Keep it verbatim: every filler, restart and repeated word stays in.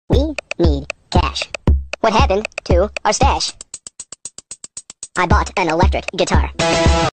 We need cash. What happened to our stash? I bought an electric guitar.